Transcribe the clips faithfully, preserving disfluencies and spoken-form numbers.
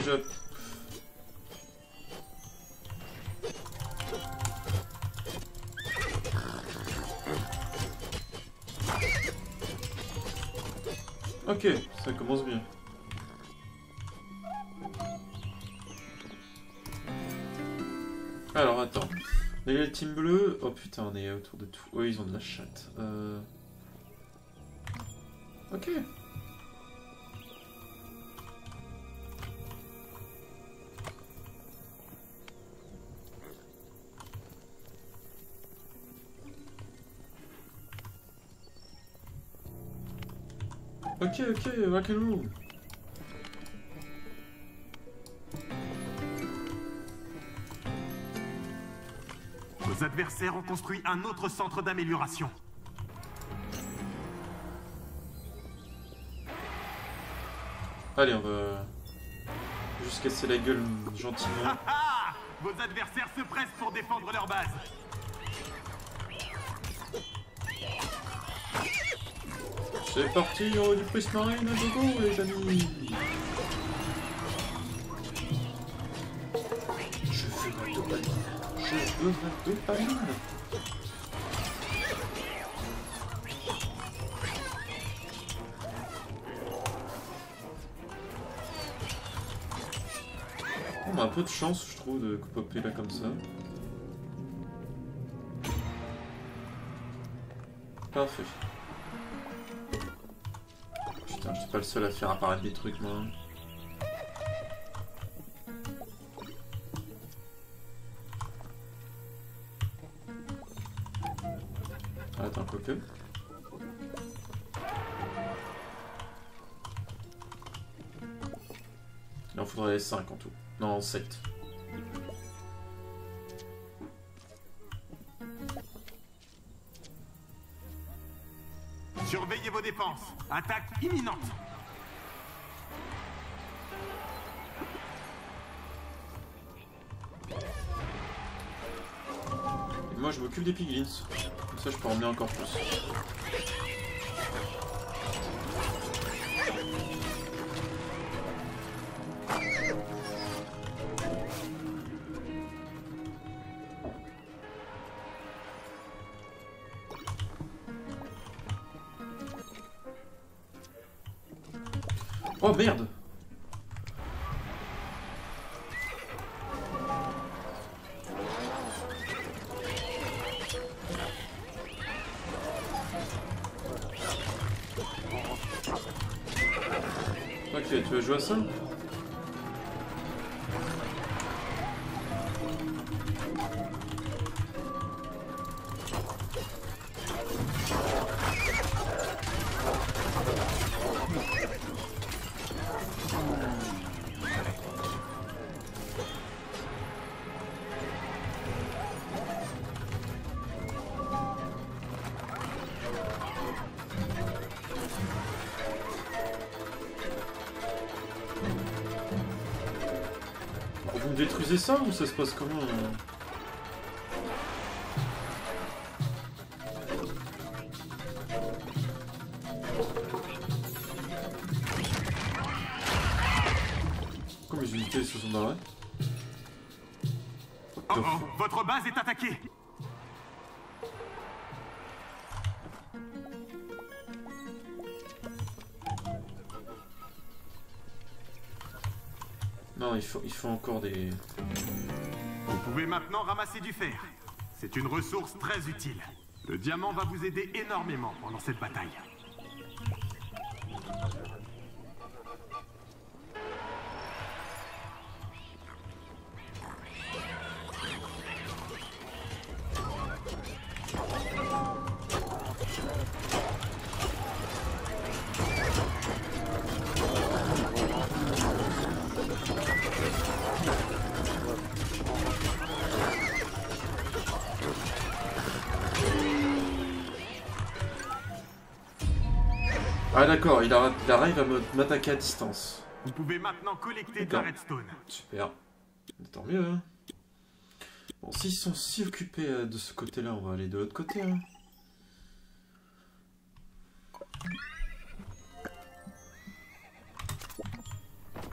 déjà... Ok, ça commence bien. Alors attends. Il y a le team bleu. Oh putain, on est autour de tout. Oh, ils ont de la chatte. Euh... Ok. Ok, ok, Wakaloo. Vos adversaires ont construit un autre centre d'amélioration. Allez, on va juste casser la gueule gentiment. Ah, vos adversaires se pressent pour défendre leur base. C'est parti, oh, du Prismarine à gogo, les amis. Je veux ma dopamine. Je veux ma dopamine. On a un peu de chance, je trouve, de popper là comme ça. Parfait. Putain, je suis pas le seul à faire apparaître des trucs, moi. Ah, attends, quoique. Il en faudrait cinq en tout. Non, sept. Surveillez vos défenses. Attaque imminente. Et moi, je m'occupe des piglins. Comme ça, je peux en emmener encore plus. Oh merde! Ok, tu veux jouer à ça? Vous me détruisez ça ou ça se passe comment euh... Pourquoi mes unités se sont barrées? Oh oh, votre base est attaquée. Non, il faut, il faut encore des... Vous pouvez maintenant ramasser du fer. C'est une ressource très utile. Le diamant va vous aider énormément pendant cette bataille. Ah d'accord, il, a, il arrive à m'attaquer à distance. Vous pouvez maintenant collecter de la redstone. Super. Tant mieux, hein. Bon, s'ils sont si occupés euh, de ce côté-là, on va aller de l'autre côté, hein.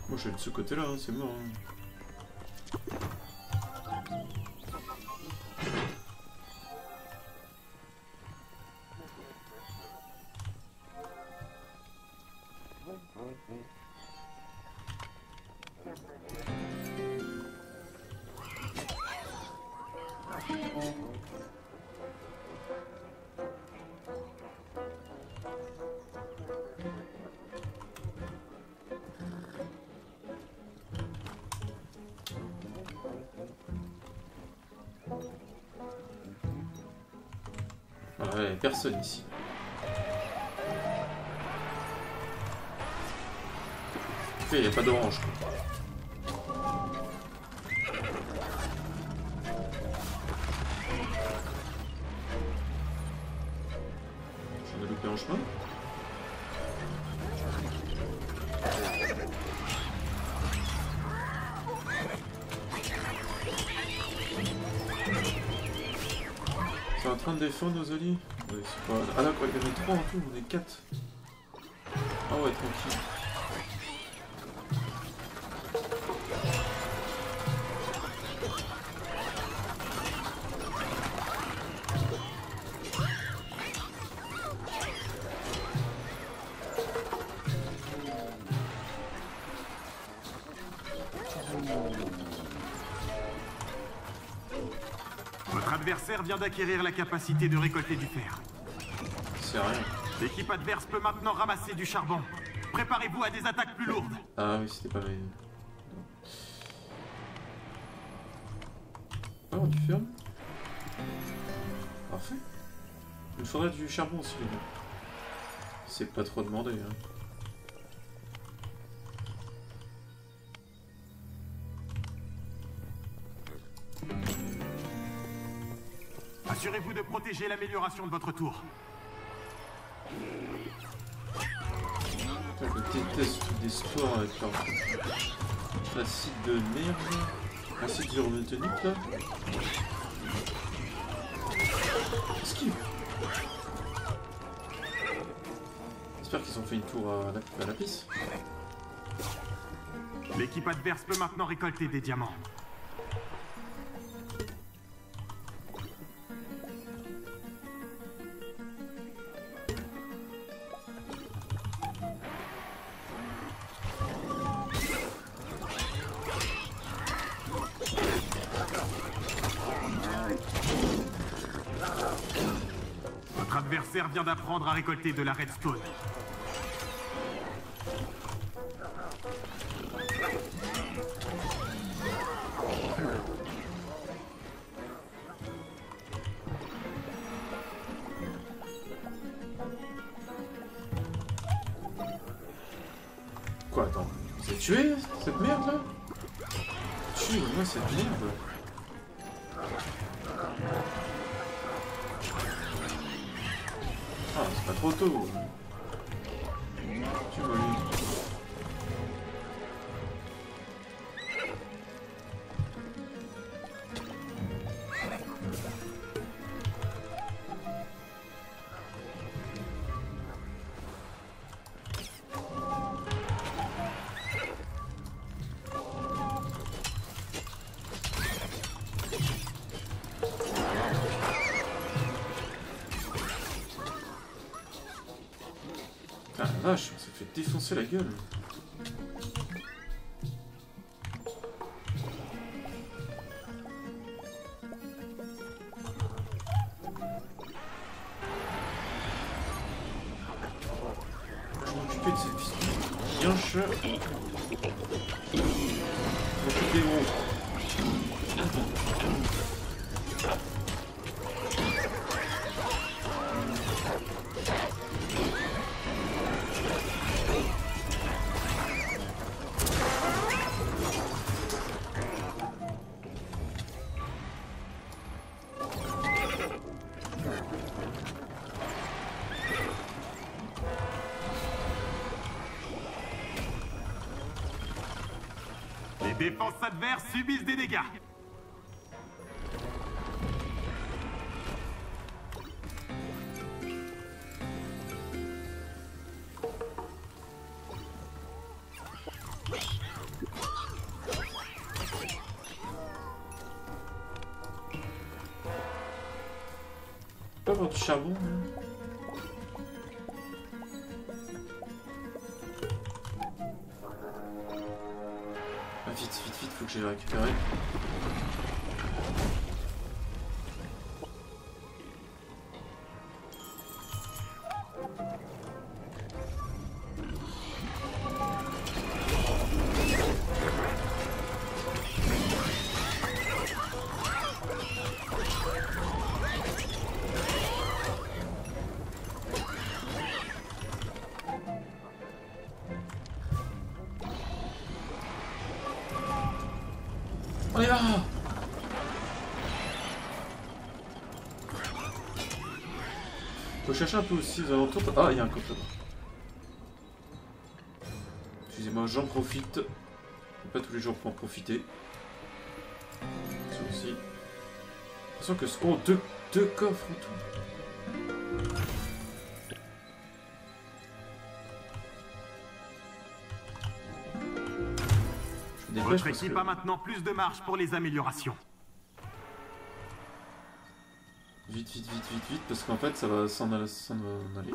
Moi je vais de ce côté-là, hein, c'est mort. Hein. Voilà, il n'y a personne ici. Il n'y a pas d'orange. J'en ai loupé en chemin. C'est en train de défendre nos alliés. Ouais, pas... Ah là, quoi, il y en a trois en tout, on est quatre. Ah ouais, tranquille. Votre adversaire vient d'acquérir la capacité de récolter du fer. C'est rien. L'équipe adverse peut maintenant ramasser du charbon. Préparez-vous à des attaques plus lourdes. Ah oui, c'était pareil. Ah, on du fer. Parfait. Il me faudrait du charbon aussi, les gars. C'est pas trop demandé, hein. Assurez-vous de protéger l'amélioration de votre tour. Je déteste des sports avec leur acide de merde. Acide zéro-métonique là. Esquive. J'espère qu'ils ont fait une tour à la, à la piste. L'équipe adverse peut maintenant récolter des diamants. Votre adversaire vient d'apprendre à récolter de la redstone. Quoi, attends, vous avez tué cette merde là? Tuez-moi cette merde. Ah, c'est pas trop tôt. Tu vois lui. Ah la vache, on s'est fait défoncer la gueule. Je vais m'occuper de cette piste. Yinche. Je vais m'occuper des gros. Les défenses adverses subissent des dégâts. pas avoir du charbon hein. Ah, vite, vite, vite, faut que j'aille le récupérer. On est là. Faut chercher un peu aussi aux alentours. Ah, il y a un coffre là-bas. Excusez-moi, j'en profite. Pas tous les jours pour en profiter. Ça aussi. J'ai l'impression que... Oh, deux, deux coffres en tout. Votre équipe a maintenant plus de marge pour les améliorations. Vite, vite, vite, vite, vite, parce qu'en fait, ça va s'en aller. aller.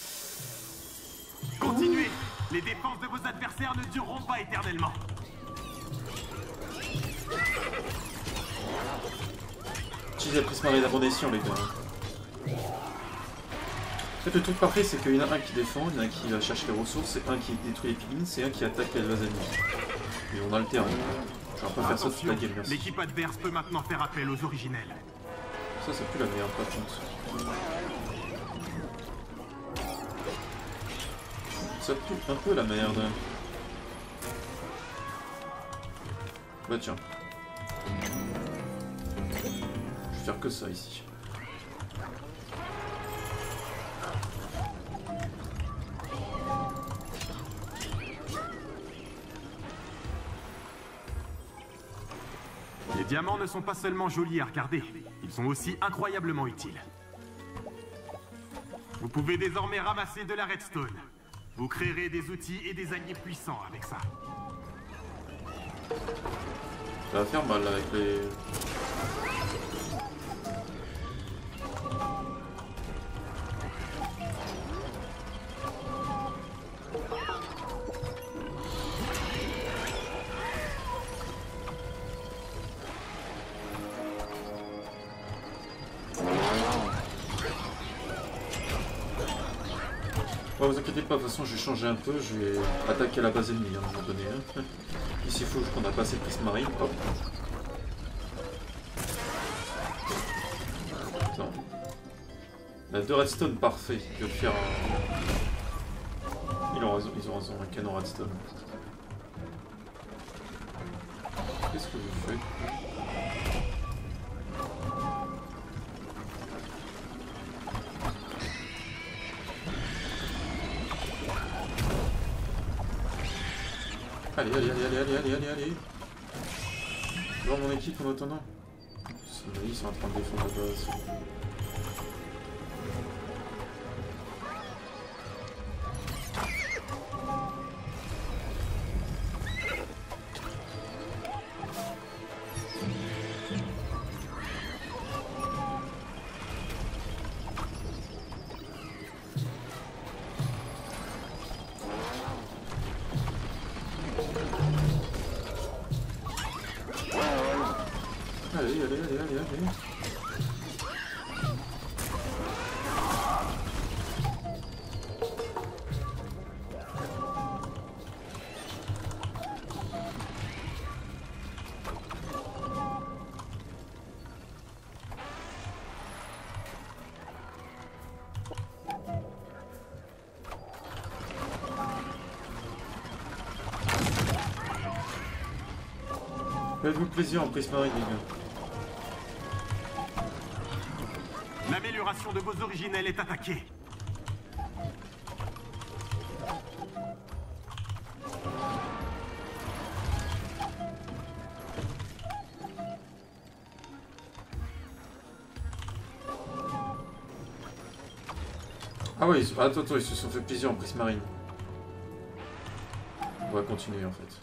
Continuez. Les défenses de vos adversaires ne dureront pas éternellement. Utilisez la prismarine d'abondation, les gars. En fait, le truc parfait, c'est qu'il y en a un qui défend, il y en a un qui va chercher les ressources, et un qui détruit les piglins, et un qui attaque les ennemis. Et on a le terrain. Je vais pas faire ça toute la game, merci. L'équipe adverse peut maintenant faire appel aux originels. Ça, ça pue la merde, par contre. Ça pue un peu la merde. Bah tiens. Je vais faire que ça ici. Les diamants ne sont pas seulement jolis à regarder, ils sont aussi incroyablement utiles. Vous pouvez désormais ramasser de la redstone. Vous créerez des outils et des alliés puissants avec ça. Ça va faire mal avec les... Ouais, vous inquiétez pas, de toute façon je vais changer un peu, je vais attaquer la base ennemie à un moment donné. Hein. Ici il faut qu'on a passé le prismarine, hop. Attends. On a deux redstone parfait, je vais faire un... Ils ont raison, ils ont raison, un canon redstone. Qu'est-ce que vous faites ? Allez, allez, allez, allez, allez, allez, allez, allez. Je vois mon équipe en attendant. Ils sont en train de défendre la base. Allez, allez, allez, allez, allez. Faites-vous plaisir en prismarine, les gars. L'amélioration de vos originels est attaquée. Ah ouais, ils... attends, attends, ils se sont fait plaisir en prismarine. On va continuer en fait.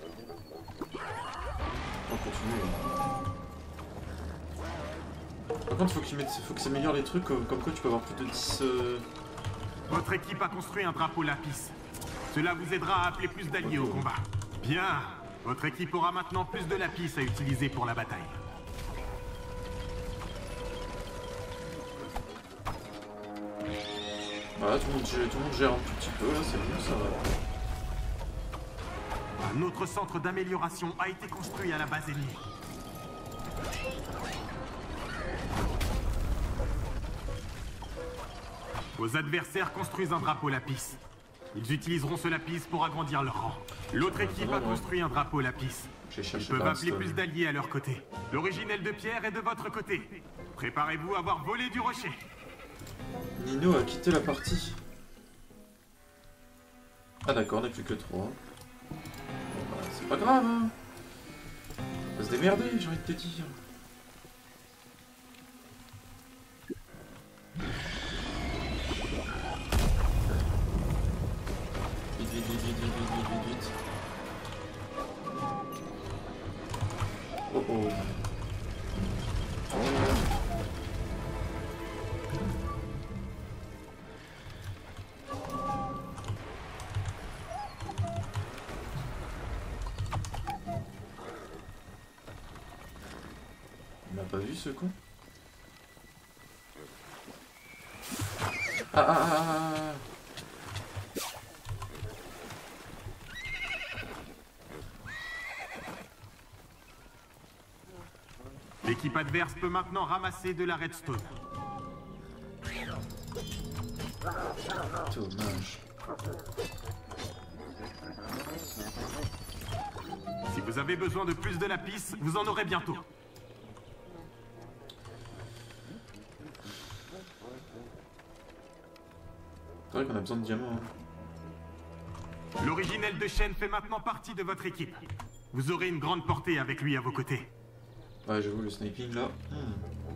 On continue. On va contre, faut qu'il mette, faut que ça améliore les trucs, comme, comme quoi tu peux avoir plus de dix... Euh... Votre équipe a construit un drapeau lapis. Cela vous aidera à appeler plus d'alliés au combat. Bien. Votre équipe aura maintenant plus de lapis à utiliser pour la bataille. Voilà, tout le monde, tout le monde gère un tout petit peu, là, c'est bon, ça va. Un autre centre d'amélioration a été construit à la base ennemie. Vos adversaires construisent un drapeau lapis. Ils utiliseront ce lapis pour agrandir leur rang. L'autre équipe a construit un drapeau lapis. Ils peuvent appeler plus d'alliés à leur côté. L'originel de pierre est de votre côté. Préparez-vous à voir voler du rocher. Nino a quitté la partie. Ah d'accord, on n'est plus que trois. Bon, bah, c'est pas grave, hein. On va se démerder, j'ai envie de te dire. Vite, vite, vite, vite, vite, vite, vite, vite. Oh oh. Pas vu ce con? Ah ah ah ah. L'équipe adverse peut maintenant ramasser de la redstone. Dommage. Si vous avez besoin de plus de lapis, vous en aurez bientôt. C'est vrai qu'on a besoin de diamants. Hein. L'originel de Shen fait maintenant partie de votre équipe. Vous aurez une grande portée avec lui à vos côtés. Ouais, j'avoue, le sniping là. Hmm.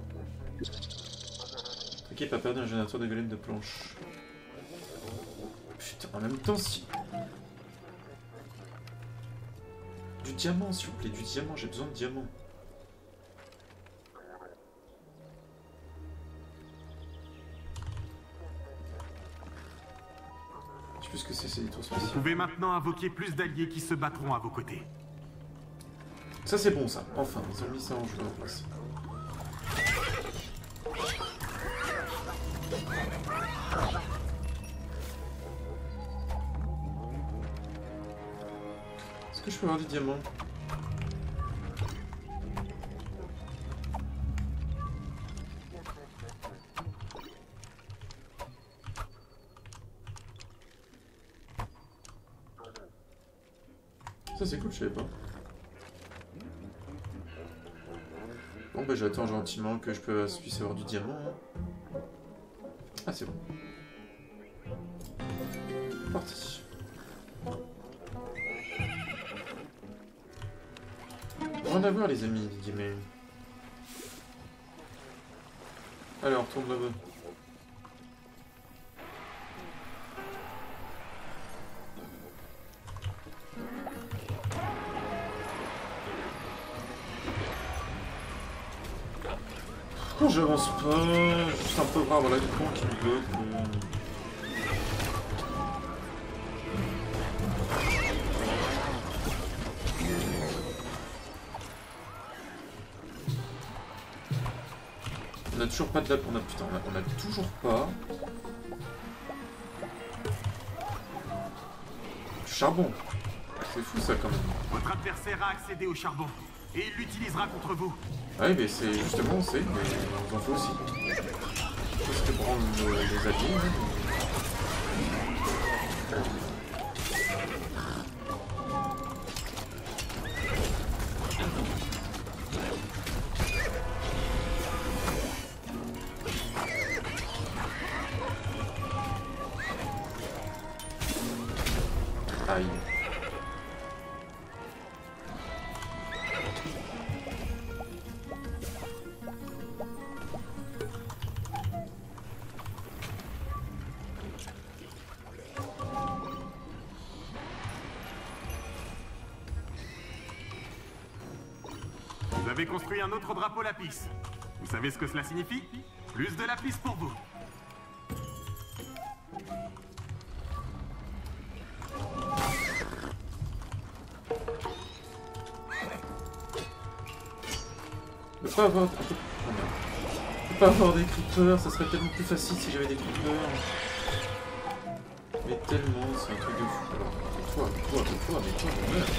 L'équipe a perdu un générateur de golem de planches. Putain, en même temps, si. Du diamant, s'il vous plaît, du diamant, j'ai besoin de diamants. Je sais plus ce que c'est, c'est des tours spéciaux. Vous pouvez maintenant invoquer plus d'alliés qui se battront à vos côtés. Ça c'est bon ça, enfin, ils ont mis ça en jeu en place. Est-ce que je peux avoir du diamant? Ça c'est cool, je savais pas. Bon bah j'attends gentiment que je puisse avoir du diamant. Hein. Ah c'est bon. Parti. On va en avoir les amis, dit Gaming. Allez, on retourne là-bas. Pourquoi j'avance pas? Juste un peu rare, voilà, du con qui me bloque. Euh... On a toujours pas de la... On a... Putain, on a, on a toujours pas... Du charbon. C'est fou ça quand même. Votre adversaire a accédé au charbon. Et il l'utilisera contre vous. Ouais, mais c'est justement, on sait, mais on en fait aussi. Parce que prendre le, les alliés. Hein. Aïe. Vous avez construit un autre drapeau lapis. Vous savez ce que cela signifie? Plus de lapis pour vous. Je peux pas avoir... Oh merde. Je peux pas avoir des creepers, ça serait tellement plus facile si j'avais des creepers. Mais tellement, c'est un truc de fou. Alors, toi, toi, toi, mais toi, on meurt.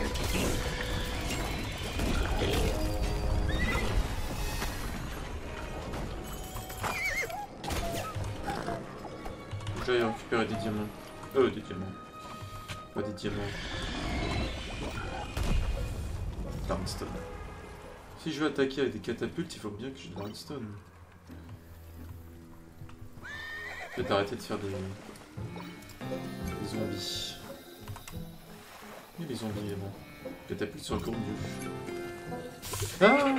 Faut que j'aille récupérer des diamants. Euh, des diamants. Pas des diamants. Larnstone. Si je veux attaquer avec des catapultes, il faut bien que j'ai de Larnstone. Peut-être arrêter de faire des... des zombies. Et les zombies également. Catapultes sur le cours mieux. Ah,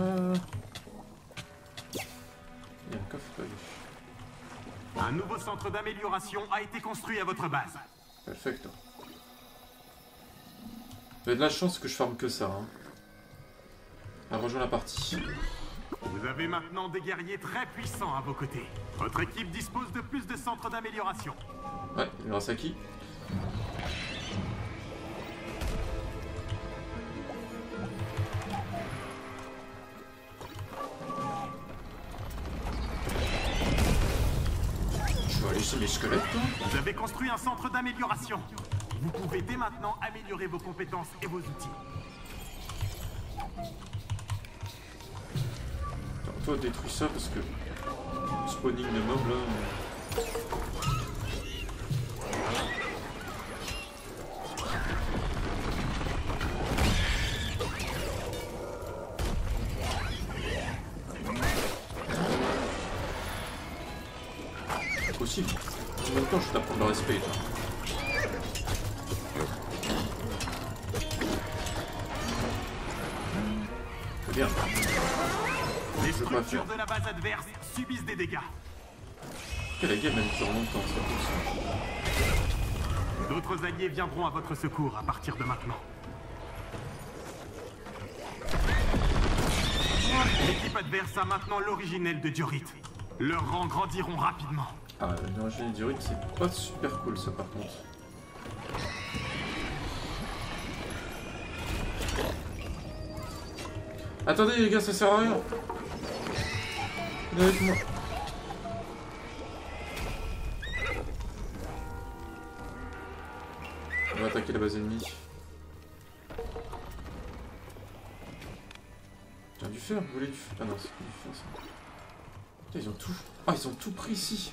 il y a un coffre. Un nouveau centre d'amélioration a été construit à votre base. Perfect. Vous avez de la chance que je farme que ça. Hein. Elle rejoint la partie. Vous avez maintenant des guerriers très puissants à vos côtés. Votre équipe dispose de plus de centres d'amélioration. Ouais, grâce à qui? Je vais aller chez mes squelettes. Hein. Vous avez construit un centre d'amélioration. Vous pouvez dès maintenant améliorer vos compétences et vos outils. Toi détruis ça parce que spawning de mobs là. C'est possible. En même temps je t'apprends le respect. Toi. C'est bien. Les structures de la base adverse subissent des dégâts. Que la game elle dure longtemps, c'est possible. D'autres alliés viendront à votre secours à partir de maintenant. L'équipe adverse a maintenant l'originel de Diorite. Leurs rangs grandiront rapidement. Ah, l'originel de Diorite, c'est pas super cool ça par contre. Attendez les gars, ça sert à rien. Venez avec moi. On va attaquer la base ennemie. Tiens, du fer, vous voulez du fer? Ah non, c'est pas du fer ça. Putain, ils ont tout. Ah, ils ont tout pris ici.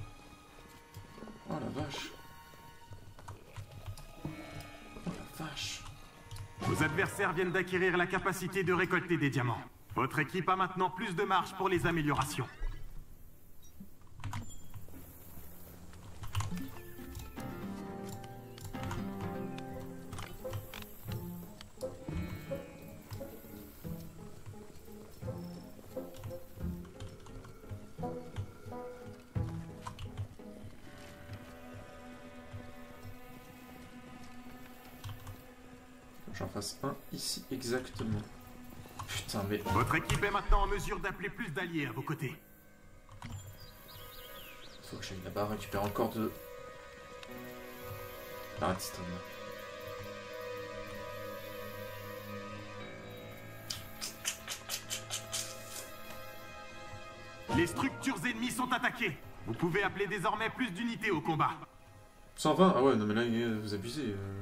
Oh la vache. Oh la vache. Vos adversaires viennent d'acquérir la capacité de récolter des diamants. Votre équipe a maintenant plus de marge pour les améliorations. J'en fasse un ici exactement. Putain, mais... Votre équipe est maintenant en mesure d'appeler plus d'alliés à vos côtés. Faut que j'aille là-bas récupérer encore de... La redstone. Les structures ennemies sont attaquées. Vous pouvez appeler désormais plus d'unités au combat. cent vingt? Ah ouais, non mais là, vous abusez. Euh...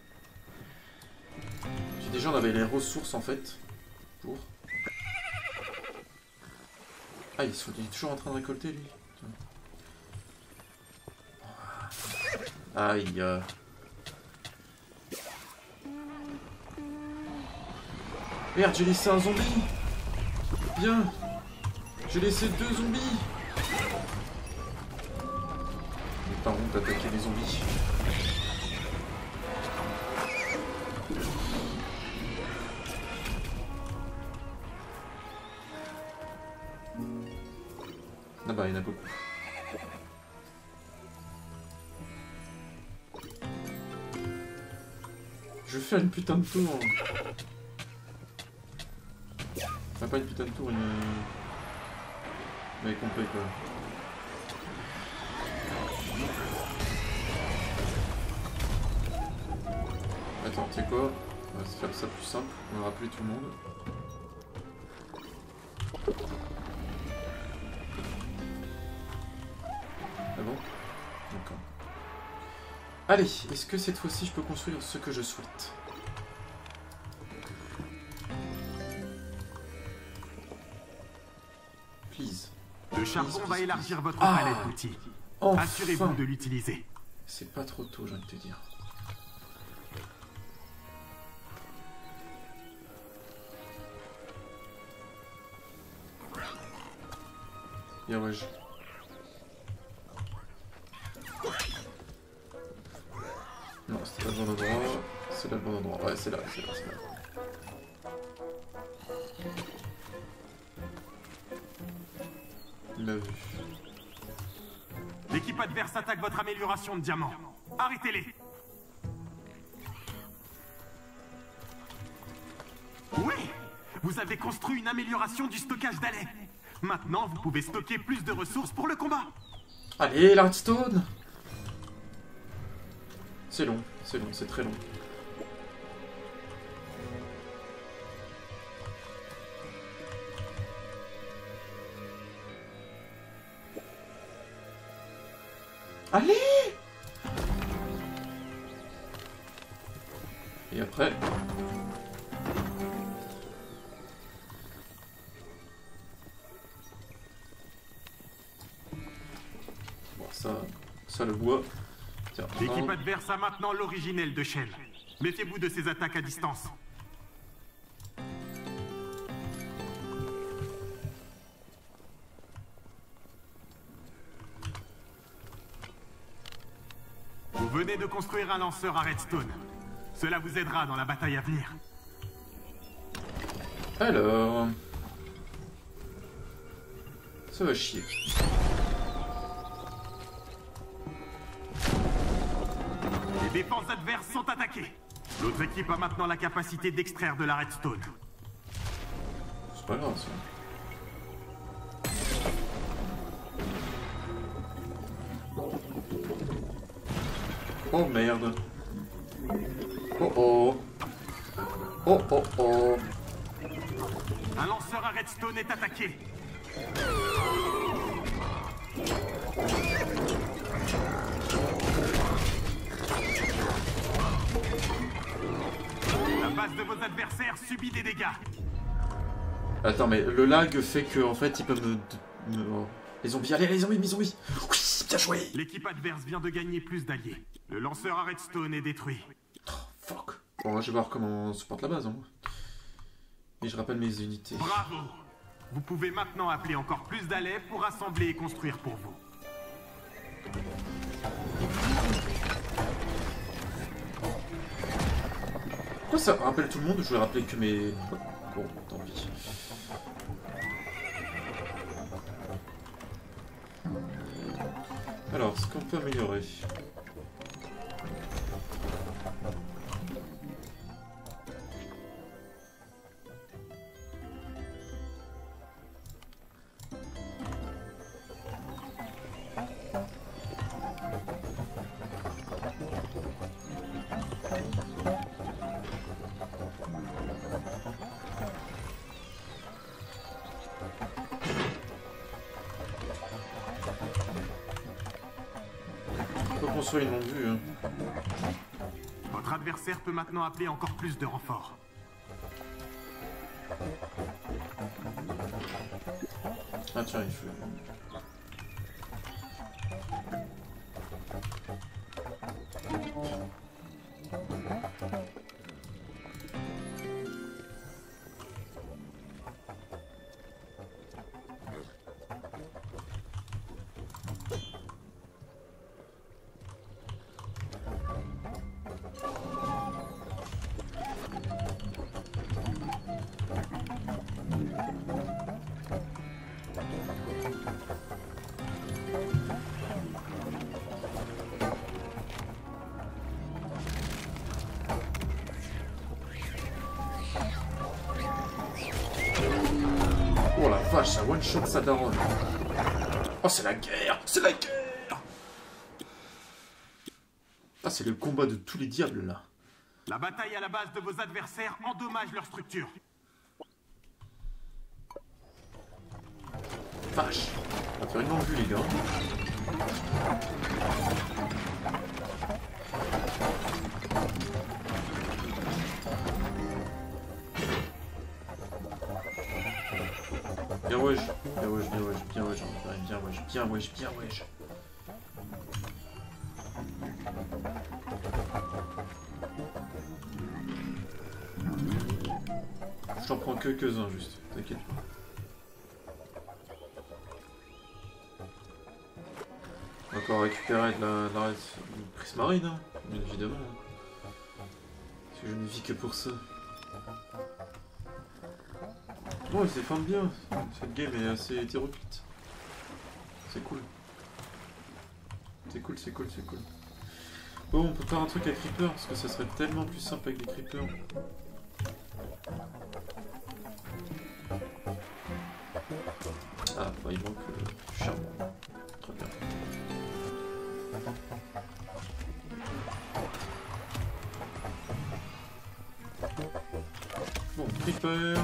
J'ai déjà, on avait les ressources en fait. Pour... Ah, il est toujours en train de récolter lui. Aïe. Euh... Merde, j'ai laissé un zombie. Bien. J'ai laissé deux zombies. Mais par contre, d'attaquer les zombies. Ah bah, il y en a beaucoup. Je vais faire une putain de tour. Enfin, pas une putain de tour, une. Mais complet quoi. Attends, tu sais quoi? On va se faire ça plus simple, on va rappeler tout le monde. Ah bon? D'accord. Allez, est-ce que cette fois-ci je peux construire ce que je souhaite? Please. Le charbon va élargir votre ah, palette d'outils. Enfin. Assurez-vous de l'utiliser. C'est pas trop tôt, j'ai envie de te dire. Yeah, ouais. Je... Non, c'était pas le bon endroit. C'est là le bon endroit. Ouais, c'est là, c'est là, c'est là. Il m'a vu. L'équipe adverse attaque votre amélioration de diamant. Arrêtez-les. Oui, vous avez construit une amélioration du stockage d'allais. Maintenant, vous pouvez stocker plus de ressources pour le combat. Allez, la redstone. C'est long, c'est long, c'est très long. Allez! Et après... Bon, ça... Ça le bois. L'équipe adverse a maintenant l'originel de Shell. Méfiez-vous de ses attaques à distance. Vous venez de construire un lanceur à Redstone. Cela vous aidera dans la bataille à venir. Alors... Ça va chier. Les défenses adverses sont attaquées. L'autre équipe a maintenant la capacité d'extraire de la redstone. C'est pas grave ça. Oh merde. Oh oh. Oh oh oh. Un lanceur à redstone est attaqué. La base de vos adversaires subit des dégâts. Attends, mais le lag fait que en fait ils peuvent me... me... Oh. Les zombies, allez, les zombies, les zombies. Oui, bien joué. L'équipe adverse vient de gagner plus d'alliés. Le lanceur à redstone est détruit. Oh, fuck. Bon, je vais voir comment on supporte la base. Hein. Et je rappelle mes unités. Bravo. Vous pouvez maintenant appeler encore plus d'allais pour assembler et construire pour vous. Pourquoi ça rappelle tout le monde? Je vais rappeler que mes... Bon, tant pis. Alors, ce qu'on peut améliorer. Ils m'ont vu. Hein. Votre adversaire peut maintenant appeler encore plus de renforts. Ah tiens, il faut... vache, ça one-shot sa daronne. Oh, c'est la guerre! C'est la guerre! Ah, c'est le combat de tous les diables, là. La bataille à la base de vos adversaires endommage leur structure. Vache! On va faire une longue vue, les gars. Bien wesh, bien wesh, bien wesh, bien wesh, bien wesh, bien wesh, bien wesh. Je t'en prends quelques-uns juste, t'inquiète pas. On va encore récupérer de la, de la prismarine, hein, bien évidemment. Parce que je ne vis que pour ça. Oh, ils se défendent bien. Cette game est assez hétéroclite. C'est cool. C'est cool, c'est cool, c'est cool. Bon, on peut faire un truc avec Creeper, parce que ça serait tellement plus simple avec des Creepers. Ah, bah il manque euh, du charbon. Très bien. Bon, Creeper.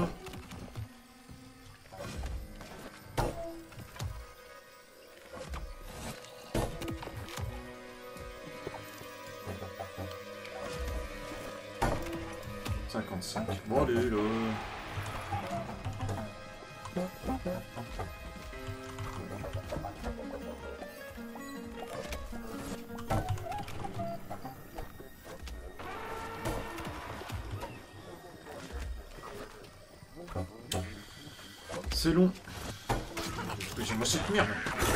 cinquante-cinq. Bon, allez, là. C'est long. J'ai cette merde.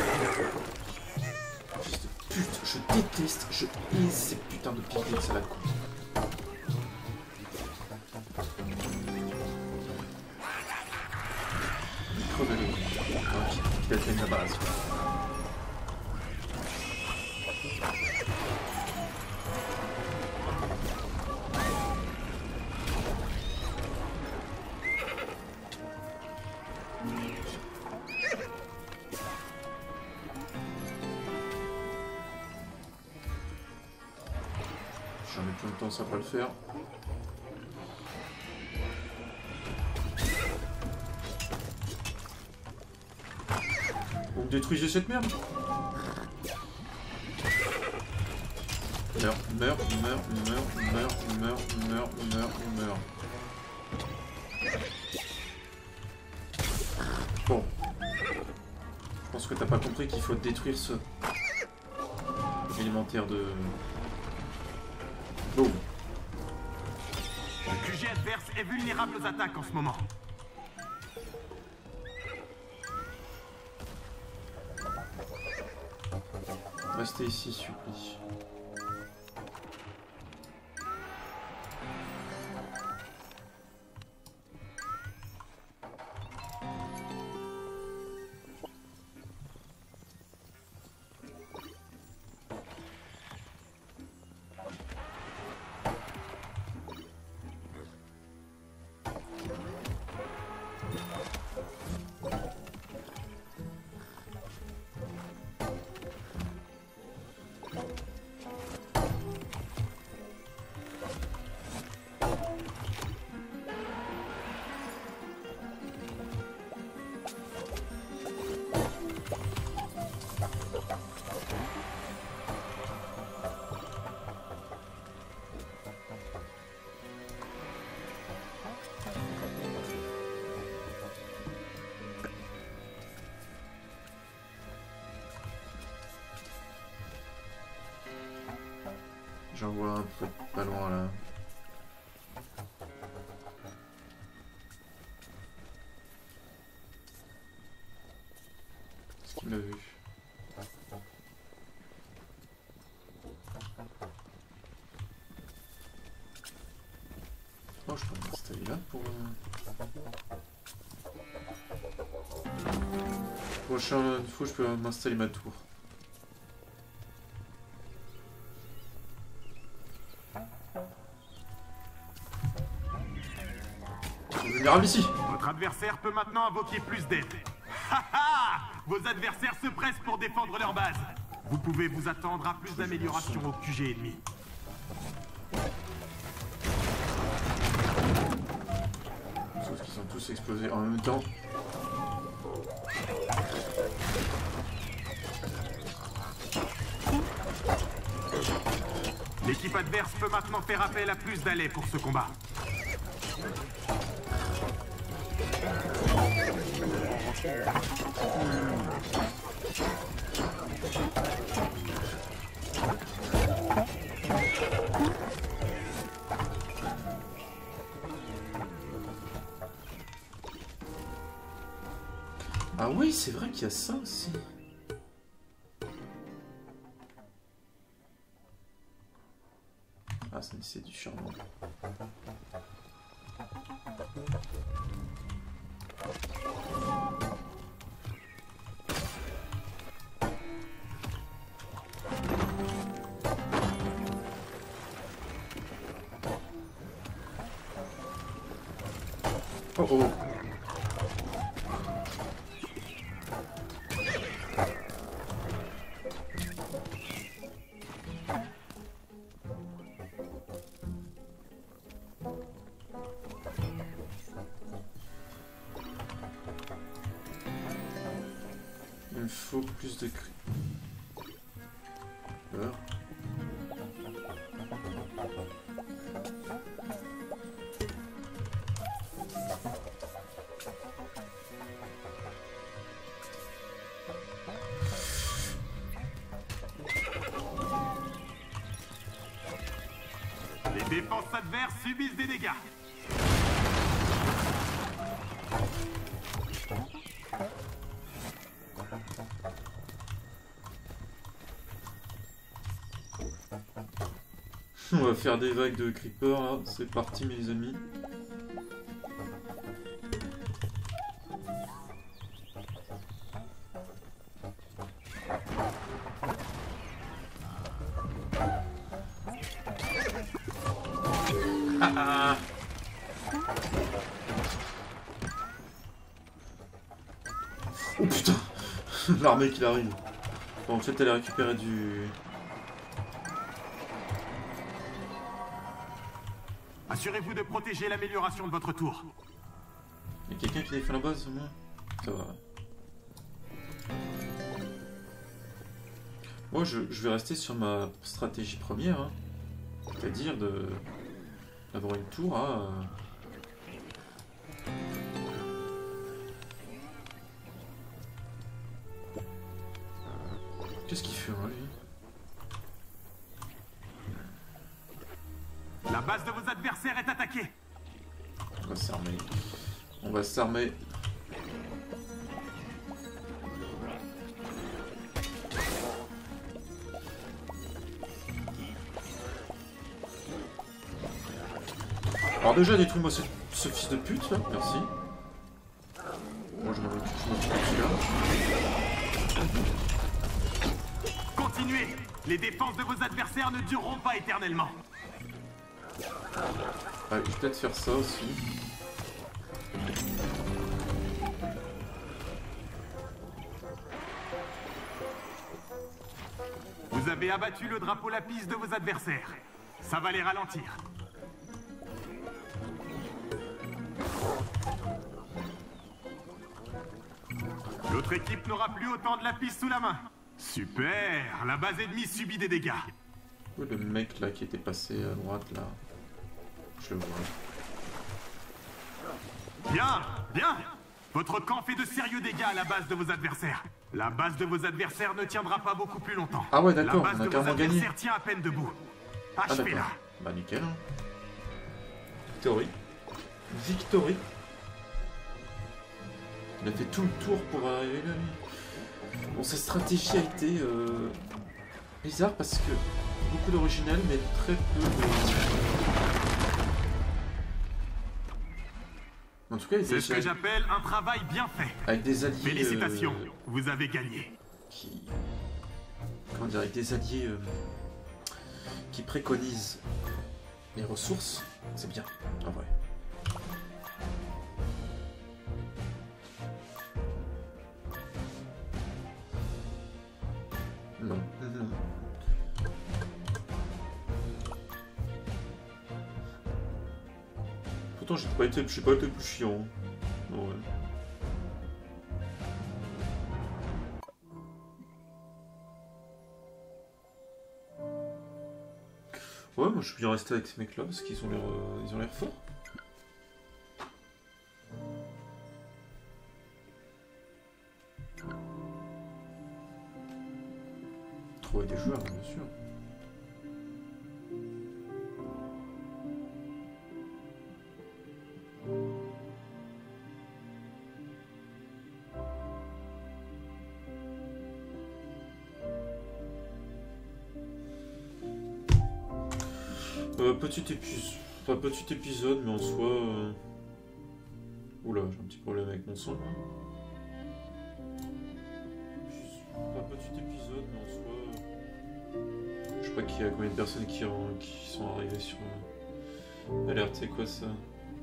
Fils de pute, je déteste, je hais ces putains de piquets de salade con. Micro de l'eau. Qui atteigne la base. J'en ai plus longtemps, ça va pas le faire. Donc détruisez cette merde. Meurs, meurs, meurs, meurs, meurs, meurs, meurs, meurs, meurs. Bon. Je pense que t'as pas compris qu'il faut détruire ce élémentaire de... Boum. Le Q G adverse est vulnérable aux attaques en ce moment. Restez ici, supplie. J'en vois un peu pas loin là. Est-ce qu'il m'a vu? Oh, je peux m'installer là pour... Prochaine fois, je peux m'installer ma tour. Vulnérable ici. Votre adversaire peut maintenant invoquer plus d'aide. Haha! Vos adversaires se pressent pour défendre leur base. Vous pouvez vous attendre à plus d'améliorations au Q G ennemi. Sauf qu'ils sont tous explosés en même temps. L'équipe adverse peut maintenant faire appel à plus d'allais pour ce combat. Ah oui, c'est vrai qu'il y a ça aussi. Ah, c'est du charbon. Oh oh. Il me faut plus de cri. Peur. Les défenses adverses subissent des dégâts. On va faire des vagues de creepers là, c'est parti mes amis. Ah. Oh putain. L'armée qui arrive. Bon, en fait elle a récupéré du... Assurez-vous de protéger l'amélioration de votre tour. Il y a quelqu'un qui défend la base au moins? Ça va. Moi je, je vais rester sur ma stratégie première, hein. C'est-à-dire de d'avoir une tour à... Qu'est-ce qu'il fait hein, lui? La base de vos adversaires est attaquée. On va s'armer. On va s'armer. Alors déjà détruis-moi ce, ce fils de pute là, merci. Moi je m'en occupe de celui-là. Continuez. Les défenses de vos adversaires ne dureront pas éternellement. Ah, je vais peut-être faire ça aussi. Vous avez abattu le drapeau lapis de vos adversaires. Ça va les ralentir. L'autre équipe n'aura plus autant de lapis sous la main. Super. La base ennemie subit des dégâts. Oh, le mec là qui était passé à droite là. Je le vois. Bien, bien. Votre camp fait de sérieux dégâts à la base de vos adversaires. La base de vos adversaires ne tiendra pas beaucoup plus longtemps. Ah ouais d'accord, on a carrément gagné. La base de vos adversaires tient à peine debout. Achevez-la. Ah, bah nickel. Victory. Victory. Il a fait tout le tour pour arriver là lui. Bon, sa stratégie a été euh, bizarre parce que beaucoup d'original mais très peu de... En tout cas, c'est ce que j'appelle un travail bien fait. Avec des alliés. Félicitations, euh, vous avez gagné. Qui, comment dire, avec des alliés euh, qui préconisent les ressources, c'est bien, en vrai. Pourtant j'ai pas été, j'ai pas été plus chiant. Non, ouais. Ouais, moi je suis bien resté avec ces mecs là parce qu'ils ont l'air euh, ils ont l'air forts. Trouver des joueurs, bien sûr. Euh, petit épisode, enfin petit épisode, mais en soi... Euh... Oula, j'ai un petit problème avec mon son. Pas petit épisode, mais en soi... Je sais pas qu'il y a combien de personnes qui, en... qui sont arrivées sur... Euh... Alerte, c'est quoi ça?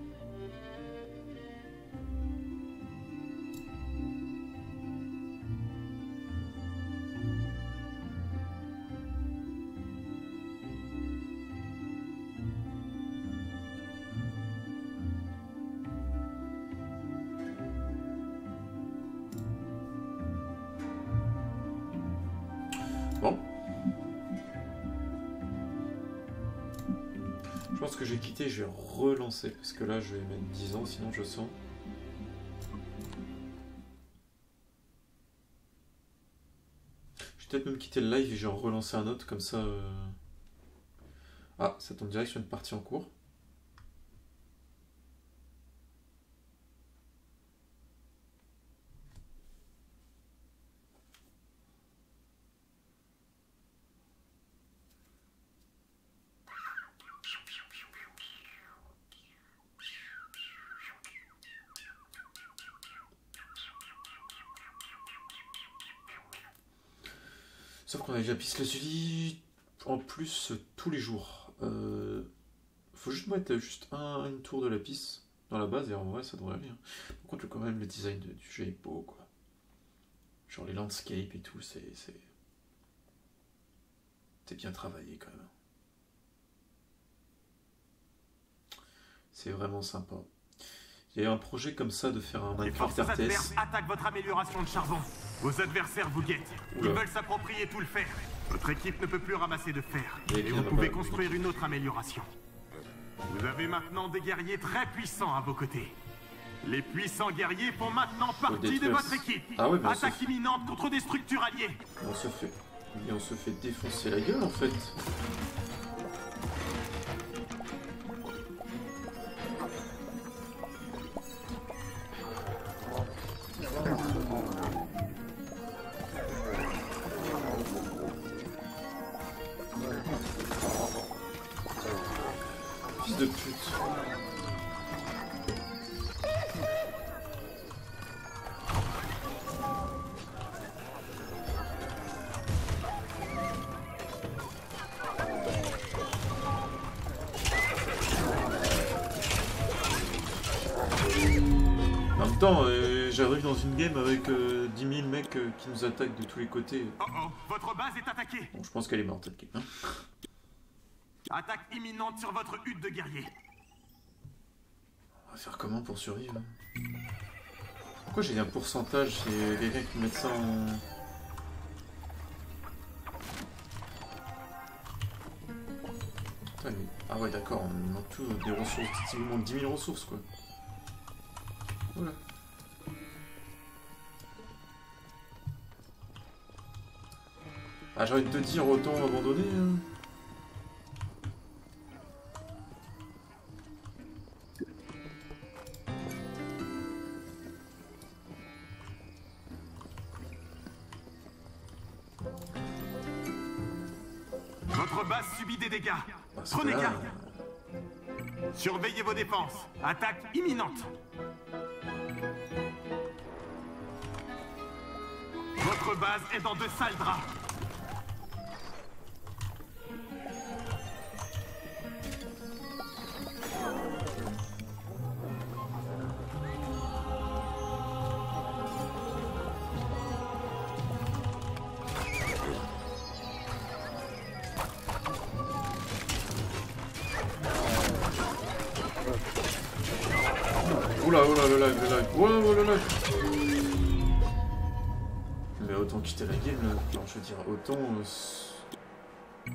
Bon. Je pense que je vais quitter, je vais relancer, parce que là je vais mettre dix ans, sinon je sens. Je vais peut-être même quitter le live et je vais en relancer un autre, comme ça... Euh... Ah, ça tombe direct sur une partie en cours. Sauf qu'on a déjà piste le suivi en plus tous les jours. Euh, faut juste mettre juste un, une tour de la piste dans la base et en vrai ça devrait aller. Hein. Par contre quand même le design de, du jeu est beau quoi. Genre les landscapes et tout, c'est c'est bien travaillé quand même. C'est vraiment sympa. Il y a un projet comme ça de faire un Minecraft R T S. Attaque votre amélioration de charbon. Vos adversaires vous guettent. Ils veulent s'approprier tout le fer. Votre équipe ne peut plus ramasser de fer. Et, et vous pouvez construire une autre amélioration. Vous avez maintenant des guerriers très puissants à vos côtés. Les puissants guerriers font maintenant partie de votre équipe. Ah ouais, attaque fait... imminente contre des structures alliées. On se fait... Et on se fait défoncer la gueule en fait. Fils de pute. En même temps, euh, j'arrive dans une game avec euh, dix mille mecs euh, qui nous attaquent de tous les côtés. Oh oh, votre base est attaquée. Bon, je pense qu'elle est morte cette game. Hein. Attaque imminente sur votre hutte de guerrier. On va faire comment pour survivre? Pourquoi j'ai un pourcentage? C'est quelqu'un qui met ça en... Putain, mais... Ah ouais d'accord, on a tout des ressources, typiquement dix mille ressources quoi. Voilà. Ah j'ai envie de te dire autant abandonner. Hein. Votre base subit des dégâts. Ah, prenez garde. Surveillez vos défenses. Attaque imminente. Votre base est dans de sales draps. Oula, oula, le lag, le lag. Oh, oh, le lag. Mais autant quitter la game, là. Non, je veux dire, autant... Euh,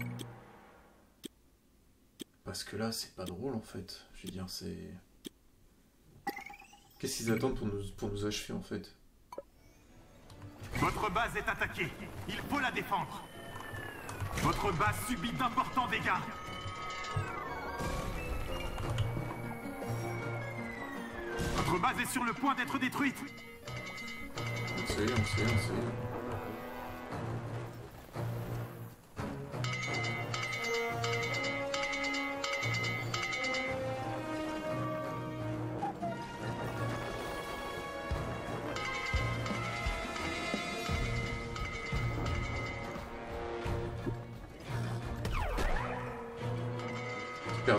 parce que là, c'est pas drôle, en fait. Je veux dire, c'est... Qu'est-ce qu'ils attendent pour nous, pour nous achever, en fait? Votre base est attaquée. Il faut la défendre. Votre base subit d'importants dégâts. Votre base est sur le point d'être détruite. On sait, on sait, on sait. Perdu.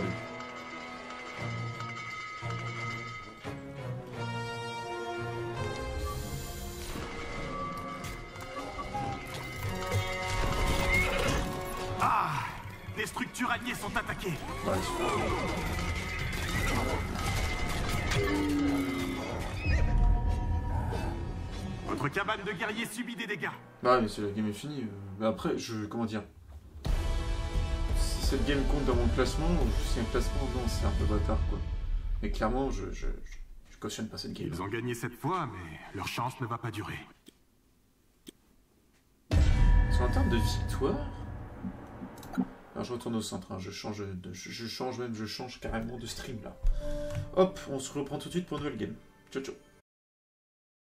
Ah! Des structures alliées sont attaquées. Ouais, Votre cabane de guerriers subit des dégâts. bah mais c'est la game est finie. Mais après, je... comment dire, si cette game compte dans mon classement, si un classement, non, c'est un peu bâtard, quoi. Mais clairement, je, je, je, je cautionne pas cette game. Ils ont gagné cette fois, mais leur chance ne va pas durer. Sur en termes de victoire... Alors je retourne au centre, hein. je, change de, je, je change même, je change carrément de stream, là. Hop, on se reprend tout de suite pour une nouvelle game. Ciao, ciao.